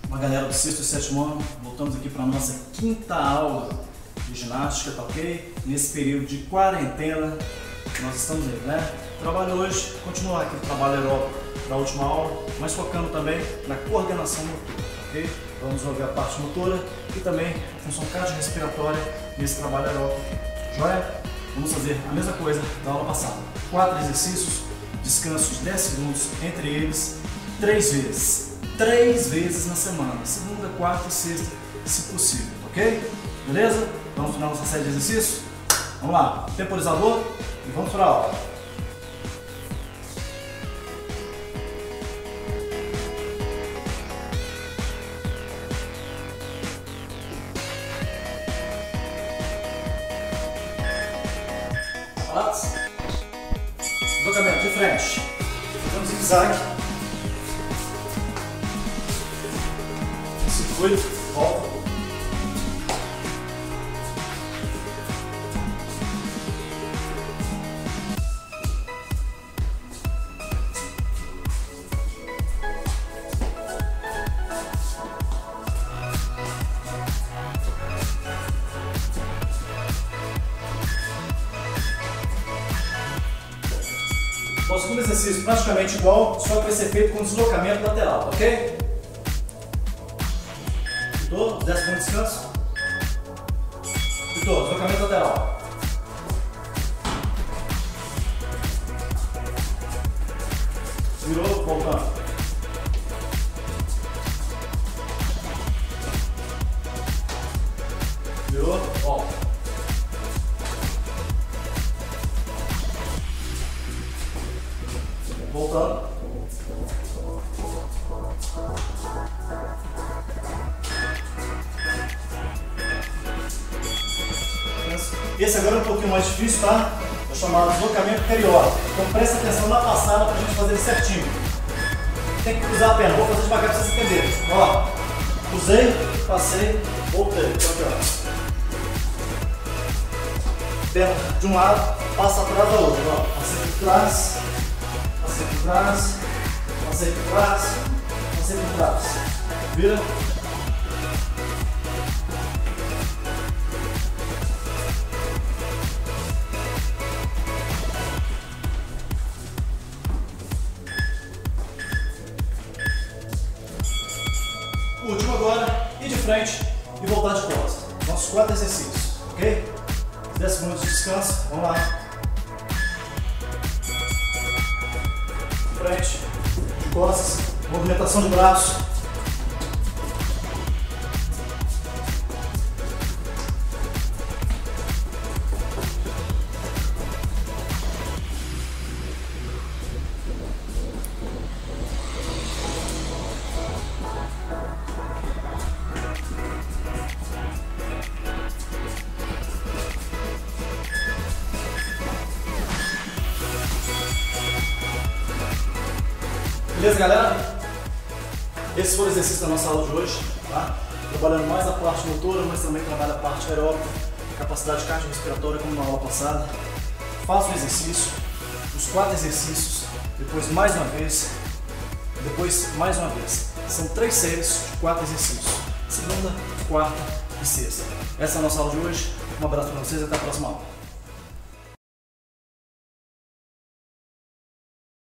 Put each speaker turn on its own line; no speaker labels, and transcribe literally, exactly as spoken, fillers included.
Uma galera do sexto e sétimo ano, voltamos aqui para a nossa quinta aula de ginástica, tá ok? Nesse período de quarentena que nós estamos aí, né? Trabalho hoje, continuar aqui o trabalho aeróbico da última aula, mas focando também na coordenação motora, tá ok? Vamos desenvolver a parte motora e também a função cardiorrespiratória nesse trabalho aeróbico, joia? Vamos fazer a mesma coisa da aula passada. Quatro exercícios, descanso de dez segundos entre eles, três vezes. Três vezes na semana, segunda, quarta e sexta, se possível, ok? Beleza? Vamos para a nossa série de exercícios? Vamos lá, temporizador e vamos para a aula. Deslocamento de frente, fazemos zigue-zague, circuito, volta, o segundo exercício praticamente igual, só que vai ser feito com deslocamento lateral, ok? Tutor, dez segundos de descanso. Tutor, deslocamento lateral. Virou, voltando. Virou, volta. Voltando. Esse agora é um pouquinho mais difícil, tá? É o chamado deslocamento periódico. Então presta atenção na passada para a gente fazer ele certinho. Tem que cruzar a perna. Vou fazer devagar para vocês entenderem. Ó, cruzei, passei, voltei. Então, aqui, ó. Perna de um lado, passa atrás da outra. Ó, passei por trás. Passei por trás, passei por trás, passei por trás. Vira. O último agora, ir de frente e voltar de costas. Nossos quatro exercícios, ok? dez segundos de descanso, vamos lá. Frente, de costas, movimentação de braços. Beleza, galera? Esses foram os exercícios da nossa aula de hoje, tá? Trabalhando mais a parte motora, mas também trabalha a parte aeróbica, capacidade cardiorrespiratória, como na aula passada. Faça o exercício, os quatro exercícios, depois mais uma vez, depois mais uma vez. São três séries de quatro exercícios, segunda, quarta e sexta. Essa é a nossa aula de hoje. Um abraço para vocês e até a próxima aula.